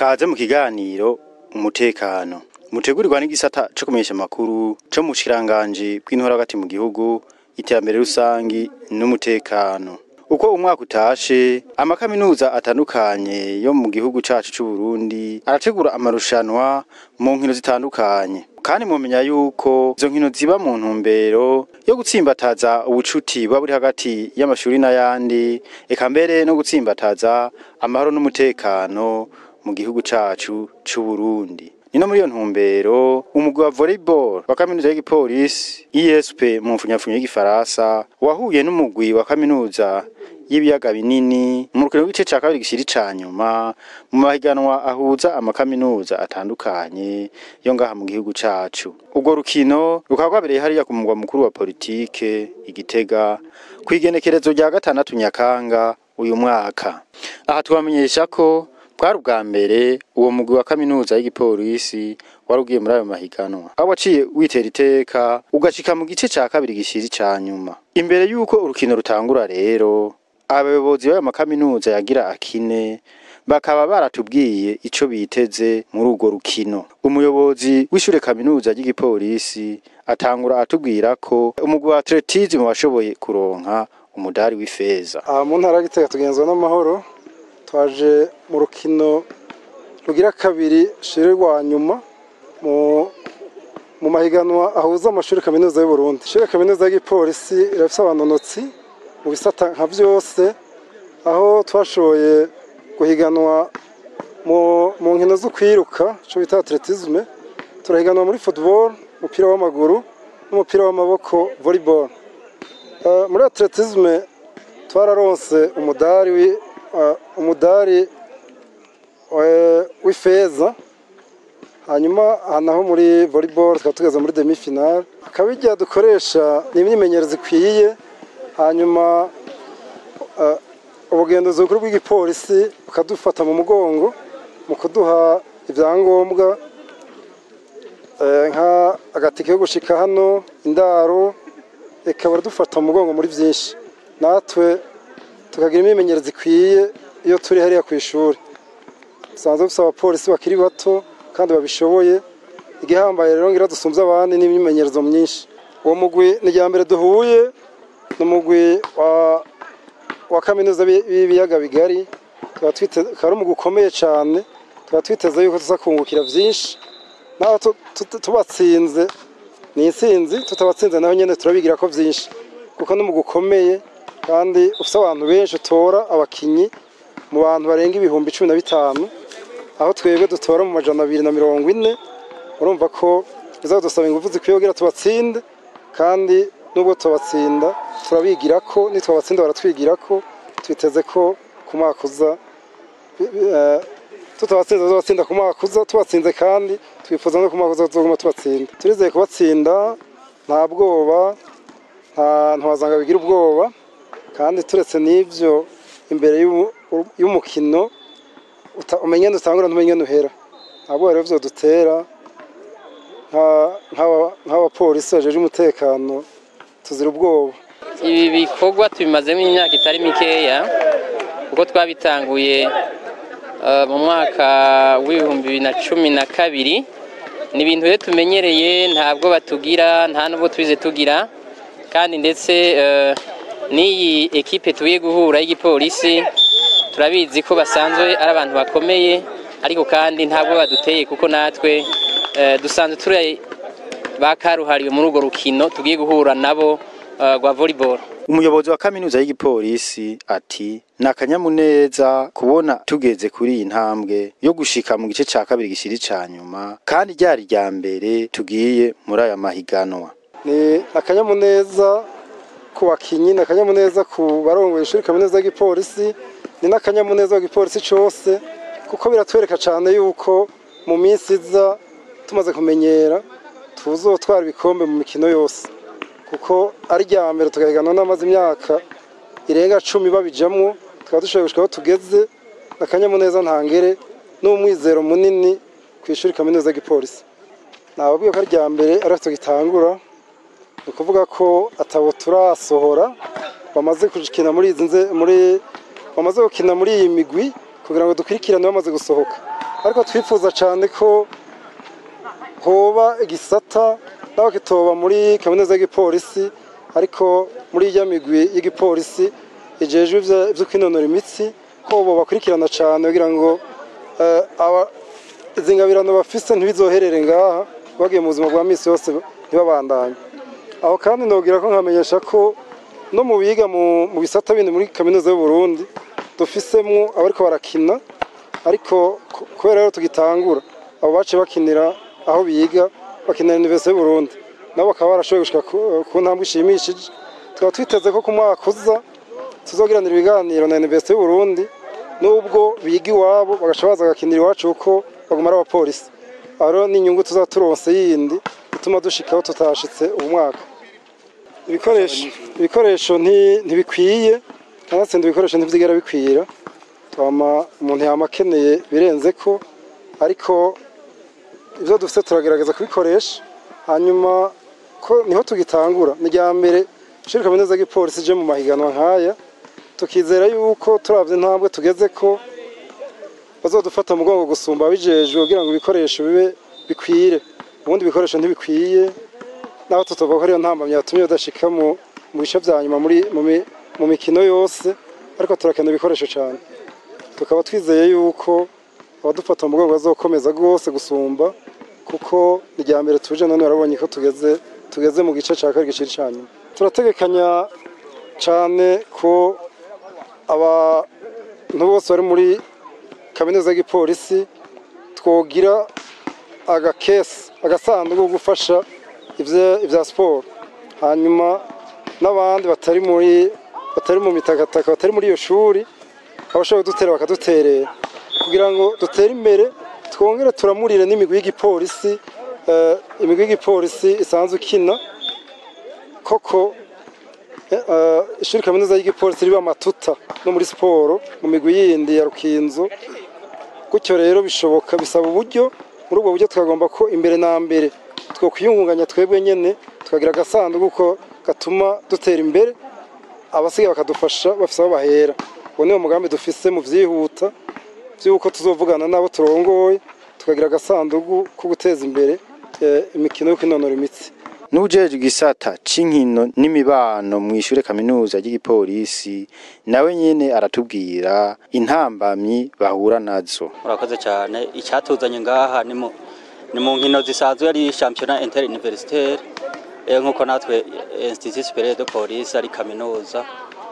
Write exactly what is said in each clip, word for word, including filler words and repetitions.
kaze mu kiganiro umutekano mutegurirwa n'igisata cyo kumenyesha makuru cyo mu shiranganje bw'intora hagati mu gihugu iterambere rusangi n'umutekano. Uko umwaka utashe amakaminuza atandukanye yo mu gihugu cacu c'u Burundi arategura amarushanwa mu nkino zitandukanye, kandi mumenya yuko izo nkino ziba mu ntumbero yo gutsimbataza ubucuti buba buri hagati y'amashuri n'ayandi, eka mbere no gutsimbataza amahoro n'umutekano mu gihugu cacu c'u Burundi. Nino muri iyo ntumbero umugwi wa volleyball wa kaminuza y'igipolisi I S P mu mfunyafunyo y'igifaransa wahuye n'umugwi wa kaminuza y'ibiyaga binini mu rukino rw'igice ca kabiri gishiri ca nyuma mu mahiganwa ahuza amakaminuza atandukanye yo ngaha mu gihugu cacu. Urwo rukino rukaba rwabereye hariya ku mugwa mukuru wa politike Igitega kw'igenekerezo rya gatandatu Nyakanga uyu mwaka. Aha twamenyesha ko bwari ubwa mbere uwo mugwi wa kaminuza y'igipolisi warugiye muri ayo mahiganwa, aho waciye witera iteka ugashika mu gice ca kabiri gishiri ca nyuma. Imbere yuko urukino rutangura rero abayobozi b'ayo makaminuza yagira akine bakaba baratubwiye ico biteze muri urwo rukino. Umuyobozi w'ishure kaminuza y'igipolisi atangura atubwira ko umugwi wa atletisme washoboye kuronka umudari w'ifeza. Aha mu ntara ya Gitega tugenzwa n'amahoro, twaje mu rukino rugira kabiri shire rwa nyuma mu mu mahiganwa ahuza amashuri kaminuza y'u Burundi. Shire kaminuza y'igipolisi irafise abanonotsi mu bisata nka vyose, aho twashoboye guhiganwa mu mu nkino zo kwiruka cyo bita atletisme, turahiganwa muri football, umupira w'amaguru n'umupira w'amaboko volleyball. Uh, muri atletisme twararonse umudari wi uh, umudari w'ifeza, hanyuma hanaho muri volleyball tukaba tugeze muri demi finale. Akabijya dukoresha ni imyimenyerezo ikwiye, hanyuma uh, ubugenduzi bukuru bw'igipolisi bukadufata mu mugongo mu kuduha ibyangombwa uh, nka agatike ko gushika hano, indaro, eka baradufata mu mugongo muri byinshi, natwe tukagira imyimenyerezo ikwiye iyo turi hariya ku ishuri. Sanze gusaba abapolisi bakiri bato kandi babishoboye, igihambaye rero ngira dusumvye abandi n'imyimenyerezo myinshi. Uwo mugwi ni rya mbere duhuye n'umugwi wa wa kaminuza y'ibiyaga bigari, tukaba twiteze kari umugwi ukomeye cyane, tukaba twiteze yuko tuzakungukira byinshi, naho tubatsinze ni intsinzi, tutabatsinze naho nyene turabigira ko byinshi, kuko n'umugwi ukomeye kandi ufite abantu benshi utora abakinyi mu bantu barenga ibihumbi cumi na bitanu, aho twebwe dutora mu majana abiri na mirongo ine. Urumva ko bizadusaba ingufu zikwiye kugira tubatsinde, kandi nubwo tubatsinda turabigira ko nitwabatsinda baratwigira ko, twiteze ko ku mwaka uza tutabatsinda tubatsinda ku mwaka uza, tubatsinze kandi twifuza no ku mwaka uza tuzoguma tubatsinda. Turizeye kubatsinda, nta bwoba, nta ntwazanga bigira ubwoba, kandi turetse n'ivyo imbere y'umukino umenye dutangura n'umenye nuhera. Abo rero vyo dutera nk'abapolisi bajeje umutekano tuzira ubwoba. Ibi bikorwa tubimazemo imyaka itari mikeya, kuko twabitanguye uh, mu mwaka w'ibihumbi bibiri na cumi na kabiri. Ni ibintu rero tumenyereye, ntabwo batugira, nta nubwo twize tugira, kandi ndetse uh, n'iyi ekipe tugiye guhura y'igipolisi turabizi ko basanzwe ari abantu bakomeye, ariko kandi ntabwo baduteye kuko natwe uh, dusanzwe turi bakaruhariwe muri urwo rukino tugiye guhura nabo rwa uh, volleyball. Umuyobozi wa kaminuza y'igipolisi ati nakanyamuneza kubona tugeze kuri iyi ntambwe yo gushika mu gice ca kabiri gishiri ca nyuma, kandi ryari rya mbere tugiye muri aya mahiganwa. Ni akanyamuneza ku bakinyi, nakanyamuneza ku barongoye ishuri kaminuza y'igipolisi, ni nakanyamuneza w'igipolisi cose, kuko biratwereka cyane yuko mu minsi iza tumaze kumenyera tuzotwara ibikombe mu mikino yose, kuko ari rya mbere tugahiganwa n'amaze imyaka irenga cumi babijamwo, tukaba dushoboye gushika aho tugeze. Nakanyamuneza ntangere n'umwizero munini ku ishuri kaminuza y'igipolisi. Nababwiye ko ari rya mbere ari tugitangura, ni ukuvuga ko atabo turasohora bamaze kugikina muri izi nze muri bamaze gukina muri iyi migwi kugira ngo dukurikirane bamaze gusohoka. ariko twifuza cyane ko hoba igisata naho kitoba muri kaminuza y'igipolisi ariko muri ijya migwi y'igipolisi ijejwe ivyo kwinonora imitsi ko bo bakurikirana cyane kugira ngo aba izingabirano bafise ntibizoherere ngaha bagiye mu buzima bwa misi yose ntibabandanye. Aho kandi nogira ko nkamenyesha ko no mu biga mu bisata bindi muri kaminuza y'u Burundi dufisemo abariko barakina ariko kubera rero tugitangura abo bace bakinira aho biga bakinira Université y'u Burundi nabo bakaba barashoboye gushika ku ntambwe ishimishije. Tukaba twiteze ko ku mwaka uza tuzogiranira ibiganiro na Université y'u Burundi nubwo biga iwabo bagaca baza gakinira iwacu uko bagumara abapolisi. Aro ni inyungu tuzaturonse yindi ituma dushikaho tutashitse ubu mwaka. Ibikoresho ibikoresho ntibikwiye kandi se ibikoresho ntivyigera bikwira. Twama umuntu yamakeneye birenze ko ariko ivyo dufite turagerageza kubikoresha hanyuma ko niho tugitangura ni rya mbere shirika kaminuza y'igipolisi je mu mahiganwa nkaya tukizera yuko turavye ntambwe tugeze ko bazodufata mugongo gusumba bijejwe kugira ngo ibikoresho bibe bikwire. Ubundi ibikoresho ntibikwiye naho tutova ko ariyo ntambamye yatumye badashika mu bice vya nyuma muri mu mikino yose ariko turakenera ibikoresho cyane. Tukaba twizeye yuko abadufata mugongo bazokomeza rwose gusumba kuko ni rya mbere tuje none barabonye ko tugeze tugeze mu gice cya kabiri giciri cyane. Turategekanya cyane ko abantu bose bari muri kaminuza y'igipolisi twogira agakesi agasanduku gufasha ivya siporo hanyuma n'abandi batari muri batari mu mitakataka batari muri iyo shuri abashobora dutera bakaduterera kugira ngo dutere imbere twongere turamurire n'imigwi y'igipolisi uh, imigwi y'igipolisi isanzwe ikina koko uh, ishuri kaminuza y'igipolisi riba matuta no muri siporo mu migwi yindi ya Rukinzo. Gutyo rero bishoboka bisaba uburyo muri ubwo buryo twagomba ko imbere na mbere two kwiyungunganya twebwe nyene tukagira agasanduku ko gatuma dutera imbere abasigaye bakadufasha bafise aho bahera. Uwo niwo mugambi dufise mu vyihuta vyuko tuzovugana nabo turongoye tukagira agasanduku ko guteza imbere imikino yo kwinonora imitsi. N'ujeje gisata c'inkino n'imibano mu ishure kaminuza y'igipolisi nawe nyene aratubwira intambamyi bahura nazo. Murakoze cyane icyatuzanye ngaha ni mu ni mu nkino zisanzwe ari championnat interuniversitaire nkuko natwe Institut Supérieur de Police ari kaminuza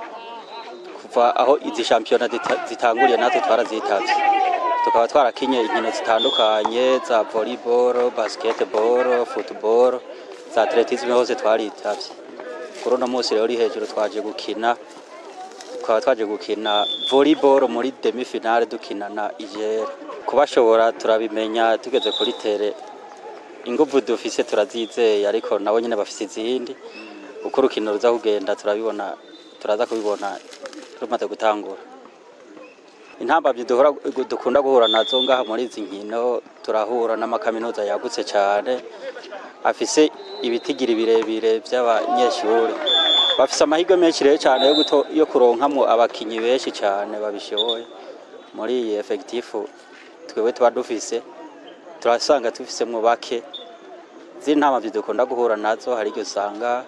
kuva aho izi championnat zitanguriye natwe twarazitavye tukaba twarakinye inkino zitandukanye za volleyball, basketball, football, za atletisme hose twaritavye. Kuri uno munsi rero uri hejuru twaje gukina tukaba twaje gukina volleyball muri demi finale dukina na Igera. Kubashobora turabimenya tugeze kuri tere inguvu dufise turazizeye ariko nabo nyene bafise izindi uko rukino ruza kugenda turabibona turaza kubibona rumaze gutangura. Intambamye duhora dukunda guhura nazo ngaha muri izi nkino turahura n'amakaminuza yagutse cyane afise ibitigiri birebire by'abanyeshuri bafise amahirwe menshi rero cyane yo guto yo kuronkamwo abakinyi benshi cyane babishoboye muri iyi effectif twebwe tuba dufise turasanga tufisemwo bake z'intambamye dukunda guhura nazo hari igihe usanga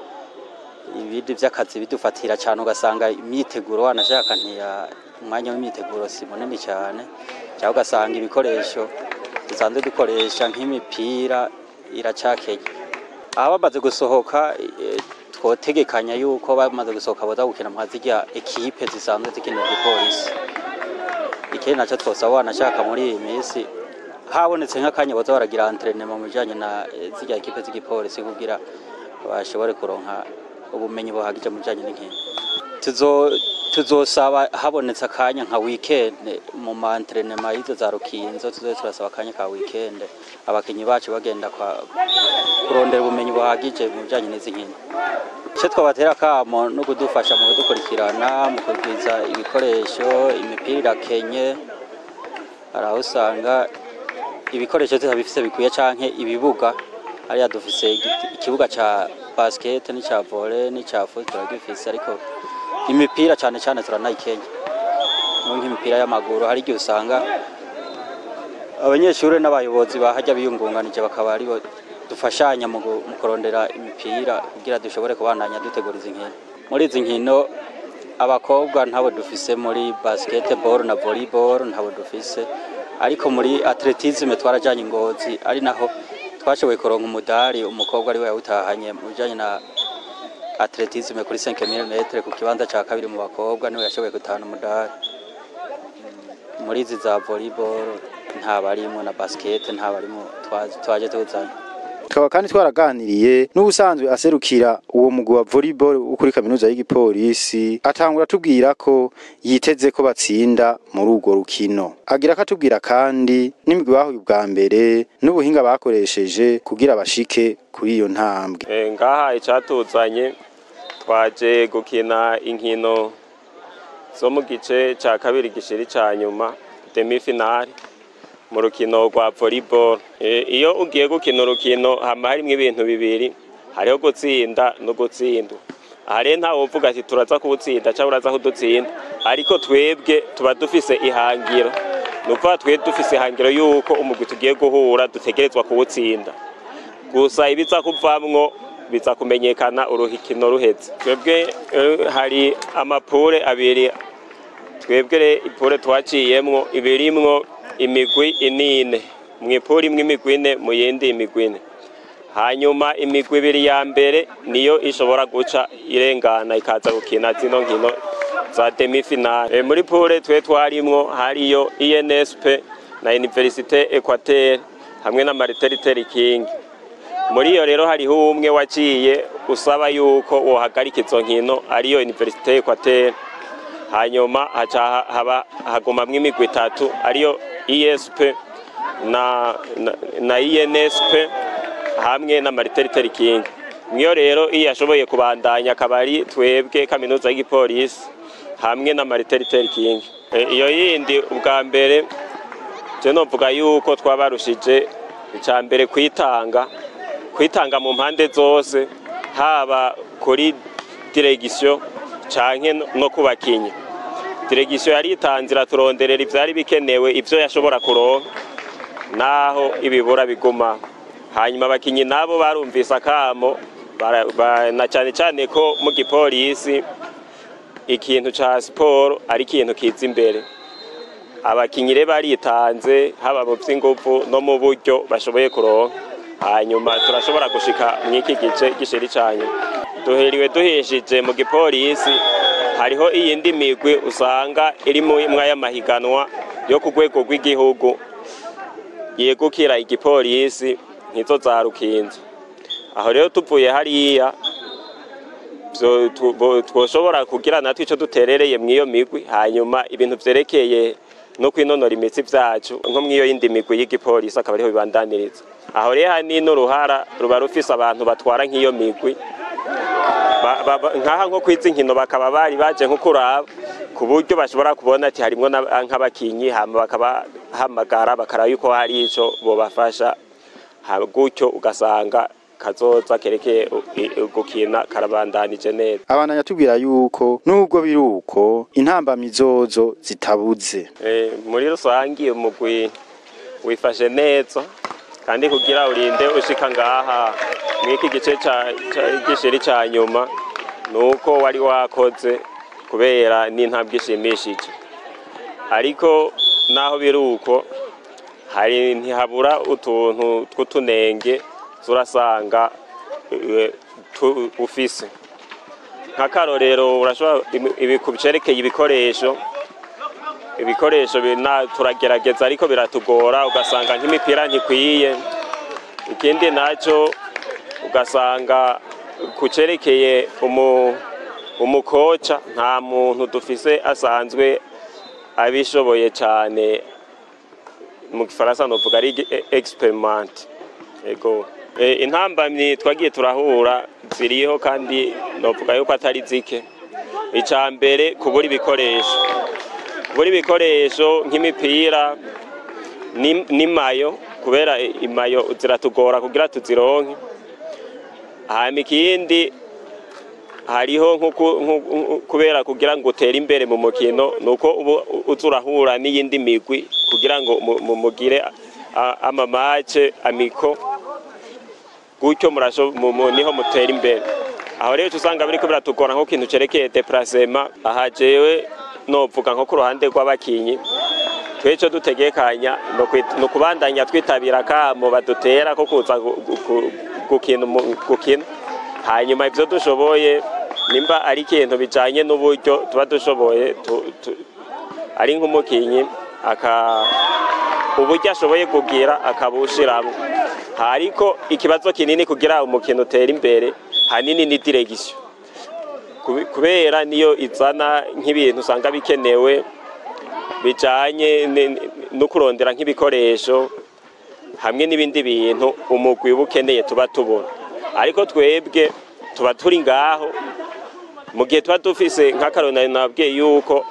ibindi by'akazi bidufatira cyane ugasanga imyiteguro wanashaka ntiya umwanya w'imyiteguro si munini cyane cyangwa ugasanga ibikoresho dusanzwe dukoresha nk'imipira iracakeye. Aba bamaze gusohoka twotegekanya yuko bamaze gusohoka boza gukina mu hazijya equipe zisanzwe zikinira igipolisi. Ikindi naco twosaba wanashaka muri iyi minsi habonetse nk'akanya boza baragira entraînement mu bijanye na zijya equipe z'igipolisi kugira bashobore kuronka ubumenyi buhagije mu bijanye n'inkino. Tuzo tuzosaba habonetse akanya nka weekend mu ma entraînement yizo za Rukinzo tuzoze turasaba akanya ka weekend abakinyi bacu bagenda kwa kurondera ubumenyi buhagije mu bijanye n'izi nkino. Cyo twabatera kamo no kudufasha mu kudukurikirana mu kugwiza ibikoresho imipira kenye araho usanga ibikoresho tutabifise bikuye canke ibibuga ari dufise ikibuga ca basket ni ca volley ni ca football gifise ariko imipira cyane cyane turanayikenya. Nk'imipira y'amaguru hari igihe usanga abanyeshuri n'abayobozi bahajya biyungunganije bakaba ari bo dufashanya mu kurondera imipira kugira dushobore kubandanya dutegura izi nkino. Muri izi nkino abakobwa ntabo dufise, muri basketball na volleyball ntabo dufise, ariko muri atletisme twarajanye Ngozi ari naho twashoboye kuronka umudari. Umukobwa ari we yawutahanye mu bijanye na atletisme kuri cinq mille metres ku kibanza ca kabiri mu bakobwa niwe yashoboye gutahana umudari. Muri izi za volleyball nta barimo na basket nta barimo twaje tuzanye. Tukaba kandi twaraganiriye n'ubusanzwe aserukira uwo mugwi wa volleyball kuri kaminuza y'igipolisi, atangura tubwira ko yiteze ko batsinda muri urwo rukino. Agira katubwira kandi n'imigwi bahuye bwa mbere n'ubuhinga bakoresheje kugira bashike kuri iyo ntambwe. E, ngaha icatuzanye twaje gukina inkino zo mu gice ca kabiri gishiri ca nyuma demi finale mu rukino rwa volleyball. E, iyo ugiye gukina urukino hama harimwo ibintu bibiri, hariho gutsinda no gutsindwa. Ahare nta wovuga ati turaza kubutsinda cyangwa uraza kudutsinda, ariko twebwe tuba dufise ihangiro. Nuko twe dufise ihangiro yuko umugwi tugiye guhura dutegerezwa kuwutsinda. Gusa ibiza kuvamwo biza kumenyekana uruhikino ruheze. Twebwe e, hari amapure abiri. Twebwe ipure twaciyemwo ibirimwo imigwi inine, mwipuri imwe imigwi ine, mu yindi imigwi ine. Hanyuma imigwi ibiri ya mbere niyo ishobora guca irengana ikaza gukina zino nkino za demi finale. E, muri pure twe twarimwo hariyo I N S P na Université Equateur hamwe na Martin Luther King. Muri iyo rero hariho umwe waciye usaba yuko wohagarika izo nkino ariyo Université Equateur. Hanyuma haca haba hagumamwe imigwi itatu ariyo I S P na na, na I N S P hamwe na Martin Luther King. Mwiyo rero iyo yashoboye kubandanya akabari twebwe kaminuza y'igipolisi hamwe na Martin Luther King. E, iyo yindi ubwa mbere je novuga yuko twabarushije icya mbere kwitanga kwitanga mu mpande zose, haba kuri direction canke no kubakinya. Direction yari itanzira turonderera ivyari bikenewe ivyo yashobora kuronka naho ibibura biguma. Hanyuma abakinyi nabo barumvisa kamo na cyane cyane ko mu gipolisi ikintu ca sport ari ikintu kiza imbere. Abakinyi re baritanze haba mu vy'ingufu no mu buryo bashoboye kuronka. Hanyuma turashobora gushika mw'iki gice gishiri cyane. Duheriwe duheshije mu gipolisi, hariho iyindi migwi usanga iri mu imwe y'amahiganwa yo ku rwego rw'igihugu yegukira igipolisi nkizo za Rukinzo. Aho rero tuvuye hariya twoshobora kugira natwe ico duterereye mw'iyo migwi, hanyuma ibintu vyerekeye no kwinonora imitsi vyacu nko mw'iyo yindi migwi y'igipolisi akaba ariho bibandaniriza. Aho rero hani n'uruhara ruba rufise abantu batwara nk'iyo migwi nkaha nko kwiza inkino bakaba bari baje nko kuraba ku buryo bashobora kubona ati harimwo nk'abakinyi hama bakaba hamagara bakara yuko hari ico bobafasha, gutyo ugasanga kazoza kerekeye gukina karabandanije neza. Abandanya tubwira yuko nubwo biruko intambamyi zozo zitabuze. Eh, muri rusangi umugwi wifashe neza kandi kugira urinde ushika ngaha mwiki gice ca gishiri ca nyuma nuko wari wakoze kubera n'intambwe ishimishije. Ariko naho biruko hari ntihabura utuntu tw'utunenge zurasanga ufise. Nk'akarorero urashobora ibikubicerekeye ibikoresho ibikoresho bina turagerageza ariko biratugora, ugasanga nk'imipira ntikwiye. Ikindi naco ugasanga kucerekeye umu umukoca nta muntu dufise asanzwe abishoboye cyane, mu Gifaransa novuga ari experiment. Ego e, intambamyi twagiye turahura ziriho kandi novuga yuko atari zike. Icya mbere kubura ibikoresho kubura ibikoresho nk'imipira n'imayo, kubera imayo ziratugora kugira tuzironke. Hanyuma ikindi hariho nko kubera kugira ngo utere imbere mu mukino nuko uba uzurahura n'iyindi migwi kugira ngo mugire amamace amiko gutyo murasho niho mutera imbere. Aho rero usanga biriko biratugora nko kintu cerekeye déplacement. Aha jewe novuga nko ku ruhande rw'abakinyi tweco dutegekanya no kubandanya twitabira kamo badutera ko kuza gukina gukina, hanyuma ivyo dushoboye nimba ari ikintu bijanye n'uburyo tuba dushoboye ari nk'umukinyi aka uburyo ashoboye kugira akabushiramo. Hariko ikibazo kinini kugira umukino utera imbere hanini ni direction, kubera niyo izana nk'ibintu usanga bikenewe bijanye no kurondera nk'ibikoresho hamwe n'ibindi bintu umugwi ubukeneye tuba tubona. Ariko twebwe tuba turi ngaho mu gihe tuba dufise nk'akarona nabwiye yuko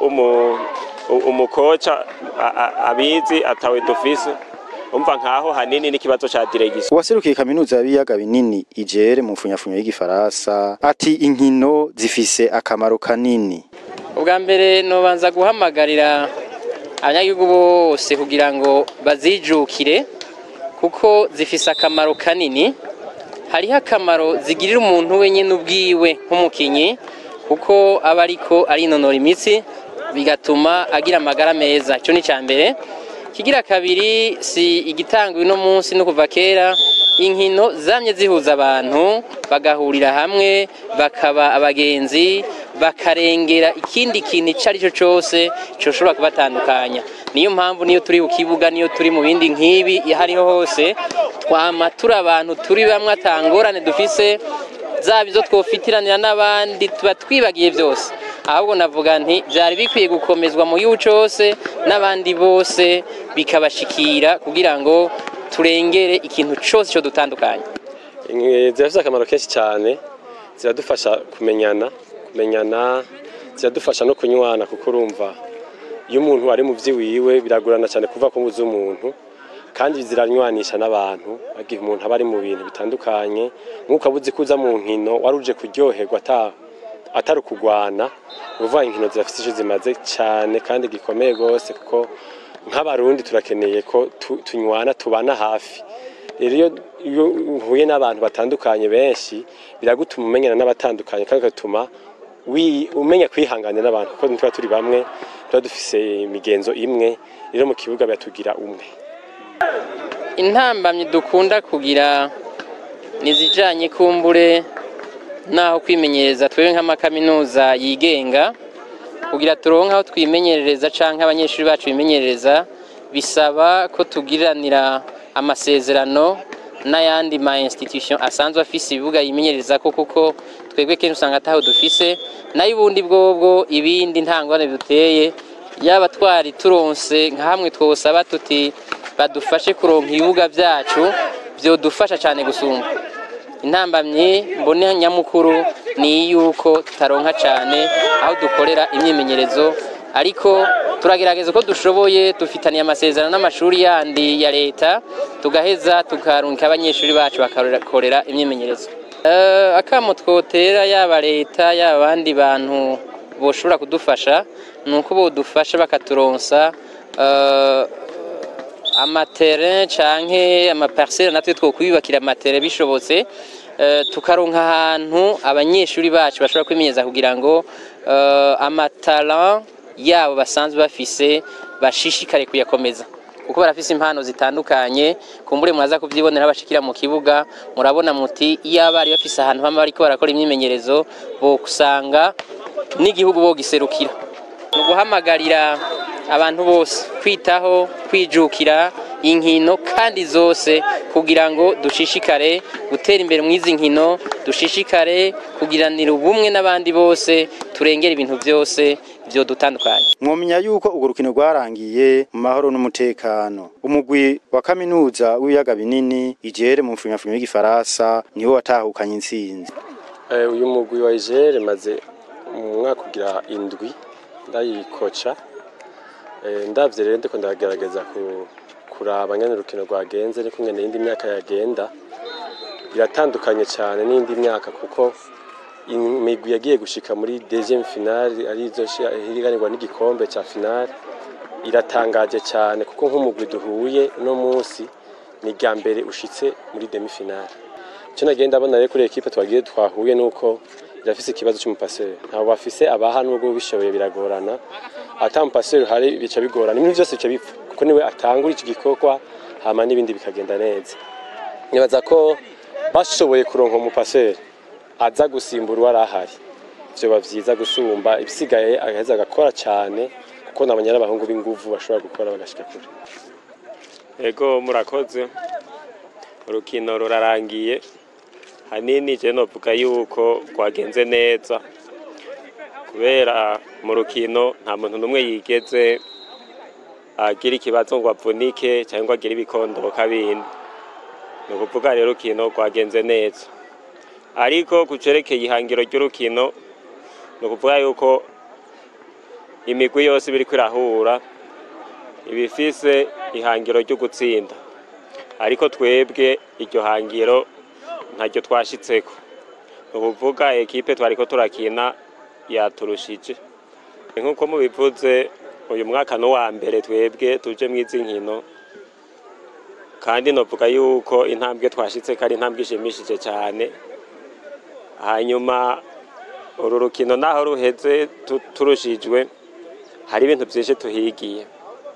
umukoca abizi atawe dufise, umva nkaho hanini n'ikibazo ca direction. Uwaserukiye kaminuza y'Ibiyaga Binini Ijere mu mfunyafunyo y'igifaransa ati inkino zifise akamaro kanini. Ubwa mbere nobanza guhamagarira abanyagihugu bose kugira ngo bazijukire kuko zifise akamaro kanini. Hariho akamaro zigirira umuntu wenyine ubwiwe nk'umukinyi kuko aba ariko arinonora imitsi bigatuma agira amagara meza. Cyo ni cyambere. Kigira kabiri si igitangwa ino munsi no kuva kera, inkino zamye zihuza abantu bagahurira hamwe bakaba abagenzi bakarengera ikindi kintu icari cyo cyose cyoshobora kubatandukanya. Niyo mpamvu niyo turi ku kibuga niyo turi mu bindi nkibi hariho hose twama turi abantu turi bamwe atangorane dufise zabizo twofitiranira n'abandi tuba twibagiye byose. Ahubwo navuga nti byari bikwiye gukomezwa mu gihugu cyose n'abandi bose bikabashikira kugira ngo turengere ikintu cyose cyo dutandukanye. Zirafite akamaro kenshi cyane, ziradufasha kumenyana kumenyana ziradufasha no kunywana kuko urumva iyo umuntu ari mu vyiwiwe biragurana cyane kuva ku muzi umuntu, kandi ziranywanisha n'abantu agihe umuntu aba ari mu bintu bitandukanye nk'uko abuzi kuza mu nkino waruje kuryoherwa ata atari kugwana. Uvuga inkino zirafite icyo zimaze cyane kandi gikomeye gose kuko nk'abarundi turakeneye ko tunywana tubana hafi. Rero iyo uhuye n'abantu batandukanye benshi biragutuma umenyana n'abatandukanye kandi gatuma umenya kwihangana n'abantu kuko tuba turi bamwe tuba dufise imigenzo imwe. Rero mu kibuga byatugira umwe. Intambamye dukunda kugira nizijanye kumbure naho kwimenyereza twebwe nk'amakaminuza yigenga kugira turonka aho twimenyerereza canke abanyeshuri bacu bimenyerereza bisaba ko tugiranira amasezerano n'ayandi ma institution asanzwe afise ibibuga yimenyereza ko kuko twebwe kenshi usanga ataho dufise nayo ubundi bwobwo ibindi ntangwane duteye yaba twari turonse nka hamwe twosaba tuti badufashe kuronka ibibuga byacu byo dufasha cyane gusumba. Intambamye mbone nyamukuru ni yuko tutaronka cyane aho dukorera imyimenyerezo, ariko turagerageza ko dushoboye dufitaniye amasezerano n'amashuri yandi ya leta tugaheza tukarunka abanyeshuri bacu bakakorera imyimenyerezo. Uh, akamo twotera yaba leta yaba abandi bantu boshobora kudufasha nuko bodufasha bakaturonsa uh, amaterrain canke amaparcelle natwe twokwibakira amaterrain bishobotse uh, tukaronka ahantu abanyeshuri bacu bashobora kwimenyeza kugira ngo uh, amatalent yabo basanzwe bafise bashishikare kuyakomeza kuko barafise impano zitandukanye. Kumbure mwaza kuvyibonera bashikira mu kibuga murabona muti iyo abari bafise ahantu hamwe bariko barakora imyimenyerezo bo kusanga n'igihugu bo giserukira. No guhamagarira abantu bose kwitaho kwijukira inkino kandi zose kugira ngo dushishikare gutera imbere mu izi nkino, dushishikare kugiranira ubumwe n'abandi bose turengera ibintu byose byo dutandukanye. Mwomenya yuko ugo rukino rwarangiye mu mahoro n'umutekano. Umugwi wa kaminuza w'Ibiyaga Binini Ijere mu mfunyafunyo y'igifaransa niho watahukanye intsinzi. Eh uyu mugwi wa Ijere maze mu mwaka kugira indwi ndayikoca. Eh ndavye rero ndiko ndagerageza ku kuraba ngene urukino rwagenze ariko ngene indi myaka yagenda biratandukanye cyane n'indi myaka kuko imigwi yagiye gushika muri deuxième finale ari zo higanirwa n'igikombe cya finale iratangaje cyane kuko nk'umugwi duhuye no munsi ni rya mbere ushitse muri demi finale. Cyo nagenda abona rero kuri equipe twagiye twahuye nuko irafise ikibazo cy'umupaseri. Ntabwo bafise abaha nubwo bishoboye biragorana. Ata mupaseri hari bica bigorana. Ibintu byose bica bipfa kuko niwe atangura iki gikorwa hama n'ibindi bikagenda neza. Nibaza ko bashoboye kuronka umupaseri aza gusimbura warahari. Byo bavyiza gusumba ibisigaye agaheza agakora cyane kuko nabanyara abahungu b'inguvu bashobora gukora bagashika kure. Ego murakoze. Urukino rurarangiye. Hanini je novuga yuko kwagenze neza. Kubera mu rukino nta muntu numwe yigeze agira ikibazo ngo avunike cyangwa agira ibikondoka bindi. No kuvuga rero urukino kwagenze neza. Ariko kucerekeye ihangiro ry'urukino no kuvuga yuko imigwi yose biri kwirahura ibifise ihangiro ryo gutsinda. Ariko twebwe iryo hangiro ntaryo twashitseko. Ubuvuga equipe twariko turakina yaturushije. Nkuko mubivuze uyu mwaka no wa mbere twebwe tuje mwizi nkino. Kandi novuga yuko intambwe twashitse kari intambwe ishimishije cyane. Hanyuma uru rukino naho ruheze turushijwe hari ibintu byinshi tuhigiye.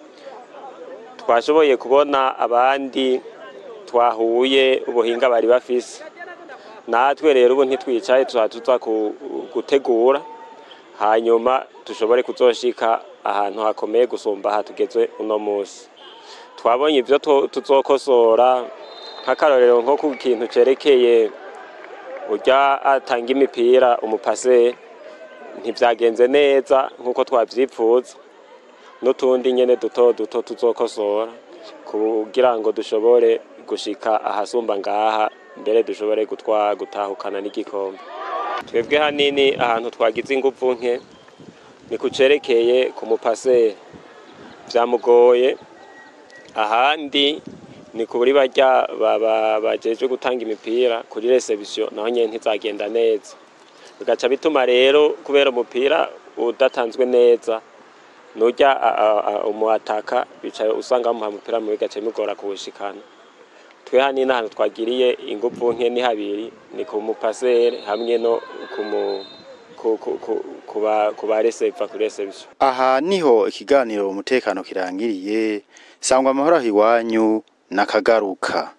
Twashoboye kubona abandi twahuye ubuhinga bari bafise. Natwe rero ubu ntitwicaye tuza gutegura hanyuma tushobore kuzoshika ahantu hakomeye gusumba hatugeze uno munsi. Twabonye ivyo tuzokosora nk'akarorero nko ku kintu cerekeye urya atanga imipira umupase ntivyagenze neza nkuko twavyipfuza. N'utundi nyene duto duto tuzokosora kugira ngo dushobore gushika ahasumba ngaha mbere dushobore gutwa gutahukana n'igikombe. Twebwe hanini ahantu twagize ingufu nke ni kucerekeye ku mupase vyamugoye. Ahandi ni kuri barya bajeje gutanga imipira kuri reception naho nyene ntizagenda neza. Bigaca bituma rero kubera umupira udatanzwe neza nujya umuataka bicaye usanga mu mupira mu bigace mugora kuwushikana. Twe hani n'ahantu twagiriye ingufu nke ni habiri ni ku mupasere hamwe no kumu kuba kuba receiver kuri reception. Aha niho ikiganiro umutekano kirangiriye. Sangwa amahoro hiwanyu nakagaruka.